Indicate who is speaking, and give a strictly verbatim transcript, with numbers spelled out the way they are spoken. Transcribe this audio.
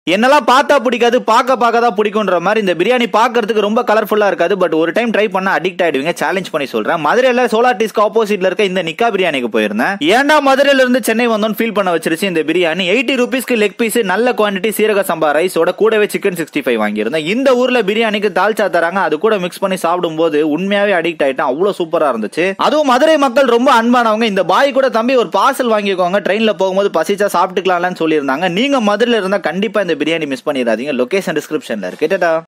Speaker 1: என்னெல்லாம் பார்த்தா பிடிக்காது, பார்க்க பார்க்க தான் பிடிக்குன்ற மாதிரி இந்த பிரியாணி பார்க்கறதுக்கு ரொம்ப கலர்ஃபுல்லா இருக்காது. பட் ஒரு டைம் ட்ரை பண்ணா அடிக்ட் ஆயிடுவீங்க. சேலஞ்ச் பண்ணி சொல்றேன். மதுரையில சோலார் டீஸ்க்கு ஆப்போசிட்ல இருக்க இந்த நிக்கா பிரியாணிக்கு போயிருந்தேன். ஏன்டா மதுரையில இருந்து சென்னை வந்தோன்னு ஃபீல் பண்ண வச்சிருச்சு இந்த பிரியாணி. எயிட்டி ருபீஸ்க்கு லெக் பீஸ், நல்ல குவான்டிட்டி சீரக சம்பா ரைஸோட கூடவே சிக்கன் சிக்ஸ்டி ஃபைவ் வாங்கியிருந்தேன். இந்த ஊர்ல பிரியாணிக்கு தால்ச்சா தராங்க, அது கூட மிக்ஸ் பண்ணி சாப்பிடும் போது உண்மையாவே அடிக்ட் ஆயிட்டேன். அவ்வளவு சூப்பரா இருந்துச்சு. அதுவும் மதுரை மக்கள் ரொம்ப அன்பானவங்க. இந்த பாய் கூட தம்பி ஒரு பார்சல் வாங்கிக்கோங்க, ட்ரெயின்ல போகும்போது பசிச்சா சாப்பிட்டுக்கலாம்னு சொல்லியிருந்தாங்க. நீங்க மதுரையில இருந்தா கண்டிப்பா இந்த பிரியாணி மிஸ் பண்ணிடாதீங்க. லொகேஷன் டிஸ்கிரிப்ஷன்ல இருக்கு.